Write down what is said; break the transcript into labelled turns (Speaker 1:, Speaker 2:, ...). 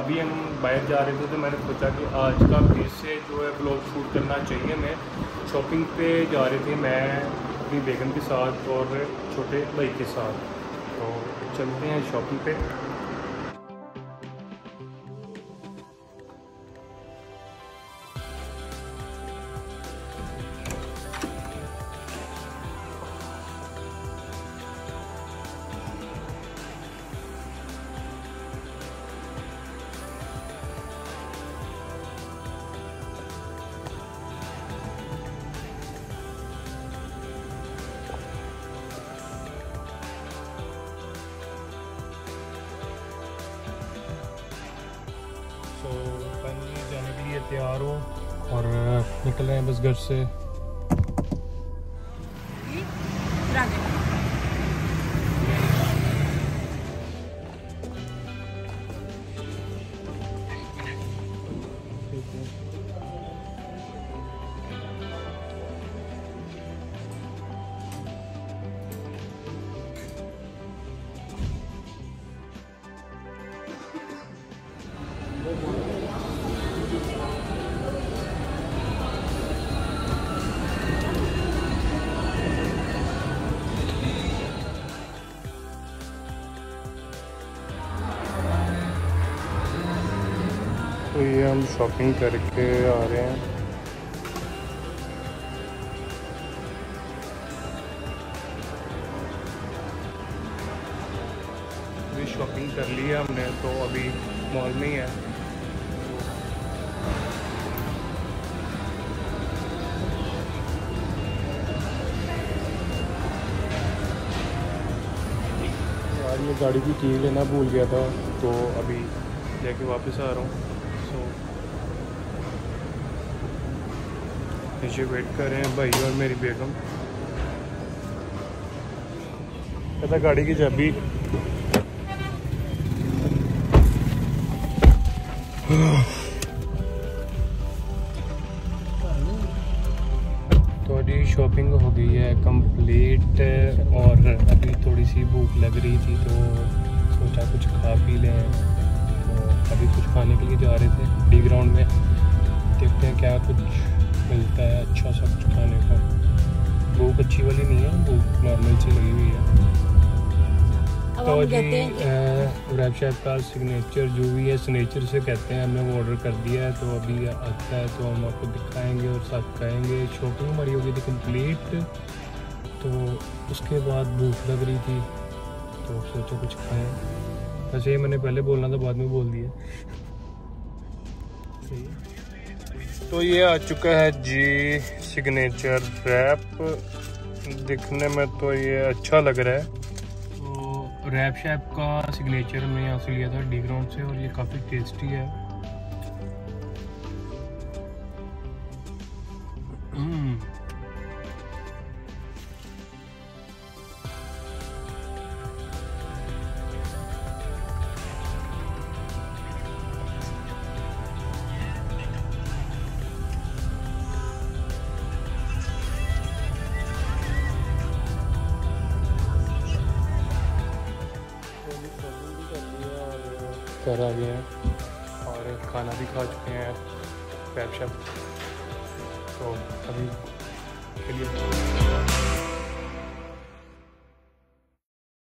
Speaker 1: अभी हम बाहर जा रहे थे तो मैंने सोचा कि आज का फिर से जो है ब्लॉग शूट करना चाहिए। मैं शॉपिंग पे जा रहे थे, मैं अपनी बेगम के साथ और छोटे भाई के साथ। तो चलते हैं शॉपिंग पे। तो फाइनली जाने के लिए तैयार हो और निकल रहे हैं बस घर से। तो ये हम शॉपिंग करके आ रहे हैं। अभी शॉपिंग कर ली है हमने, तो अभी मॉल में ही है। यार ये गाड़ी की की लेना भूल गया था, तो अभी लेके वापस आ रहा हूँ। नीचे वेट कर रहे हैं भाई और मेरी बेगम। कहता गाड़ी की चाबी। तो अभी शॉपिंग हो गई है कंप्लीट और अभी थोड़ी सी भूख लग रही थी, तो सोचा कुछ खा पी लें। तो अभी कुछ खाने के लिए जा रहे थे डी ग्राउंड में, देखते हैं क्या कुछ मिलता है अच्छा सा कुछ खाने का। भूख अच्छी वाली नहीं है, भूख नॉर्मल सी लगी हुई है। तो जी रैप शेफ का सिग्नेचर जो भी है सिग्नेचर से कहते हैं, हमने वो ऑर्डर कर दिया है। तो अभी आता है तो हम आपको दिखाएंगे और साथ खाएंगे। शॉपिंग हमारी हो गई थी कंप्लीट, तो उसके बाद भूख लग रही थी तो सोचा कुछ खाएं। वैसे ये मैंने पहले बोलना था, बाद में बोल दिया। तो ये आ चुका है जी सिग्नेचर रैप। दिखने में तो ये अच्छा लग रहा है। तो रैप शेफ का सिग्नेचर में यहाँ से लिया था डी ग्राउंड से, और ये काफ़ी टेस्टी है। घर आ गए हैं और खाना भी खा चुके हैं रैप शेफ। तो अभी के लिए